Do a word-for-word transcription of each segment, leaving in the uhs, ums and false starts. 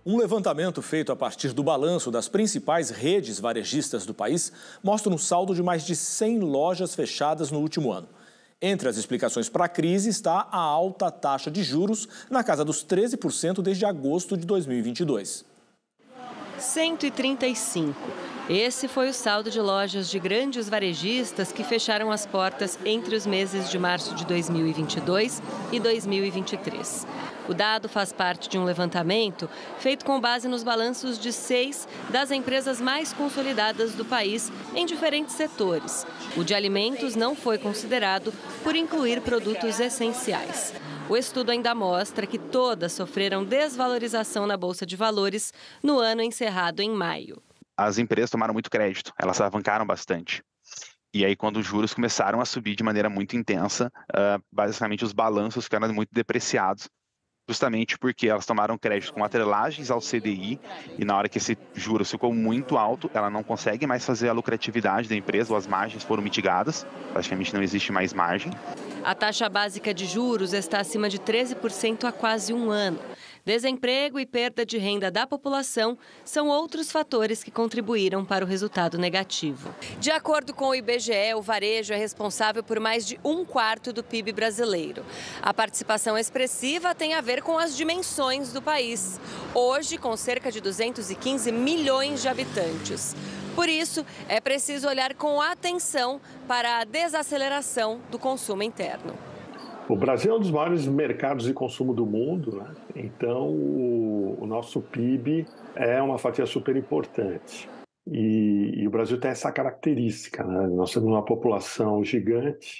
Um levantamento feito a partir do balanço das principais redes varejistas do país mostra um saldo de mais de cem lojas fechadas no último ano. Entre as explicações para a crise está a alta taxa de juros, na casa dos treze por cento desde agosto de dois mil e vinte e dois. cento e trinta e cinco. Esse foi o saldo de lojas de grandes varejistas que fecharam as portas entre os meses de março de dois mil e vinte e dois e dois mil e vinte e três. O dado faz parte de um levantamento feito com base nos balanços de seis das empresas mais consolidadas do país em diferentes setores. O de alimentos não foi considerado por incluir produtos essenciais. O estudo ainda mostra que todas sofreram desvalorização na Bolsa de Valores no ano encerrado em maio. As empresas tomaram muito crédito, elas alavancaram bastante. E aí, quando os juros começaram a subir de maneira muito intensa, uh, basicamente os balanços ficaram muito depreciados, justamente porque elas tomaram crédito com atrelagens ao C D I e na hora que esse juros ficou muito alto, ela não consegue mais fazer a lucratividade da empresa, ou as margens foram mitigadas, praticamente não existe mais margem. A taxa básica de juros está acima de treze por cento há quase um ano. Desemprego e perda de renda da população são outros fatores que contribuíram para o resultado negativo. De acordo com o I B G E, o varejo é responsável por mais de um quarto do P I B brasileiro. A participação expressiva tem a ver com as dimensões do país. Hoje, com cerca de duzentos e quinze milhões de habitantes. Por isso, é preciso olhar com atenção para a desaceleração do consumo interno. O Brasil é um dos maiores mercados de consumo do mundo, né? Então o, o nosso P I B é uma fatia super importante. E, e o Brasil tem essa característica, né? Nós temos uma população gigante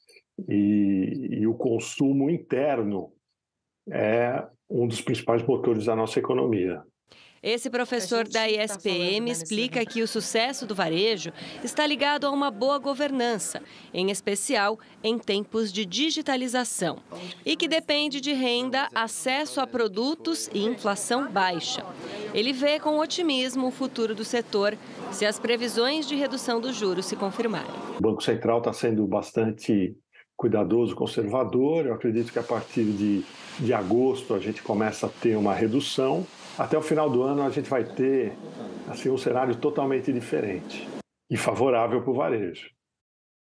e, e o consumo interno é um dos principais motores da nossa economia. Esse professor da I S P M explica que o sucesso do varejo está ligado a uma boa governança, em especial em tempos de digitalização, e que depende de renda, acesso a produtos e inflação baixa. Ele vê com otimismo o futuro do setor se as previsões de redução dos juros se confirmarem. O Banco Central está sendo bastante cuidadoso, conservador. Eu acredito que a partir de, de agosto a gente começa a ter uma redução. Até o final do ano a gente vai ter assim, um cenário totalmente diferente e favorável para o varejo.